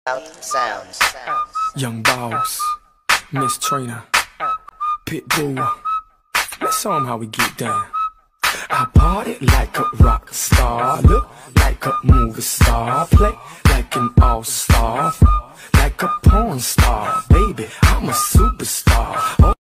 Sounds. Young Boss, Miss Trainer, Pitbull. Let's show 'em how we get down. I party like a rock star, look like a movie star, play like an all-star, like a porn star. Baby, I'm a superstar.